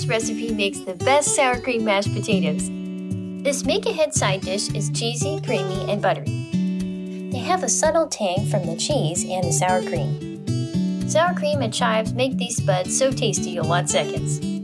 recipe makes the best sour cream mashed potatoes. This make-ahead side dish is cheesy, creamy, and buttery. They have a subtle tang from the cheese and the sour cream. Sour cream and chives make these spuds so tasty you'll want seconds.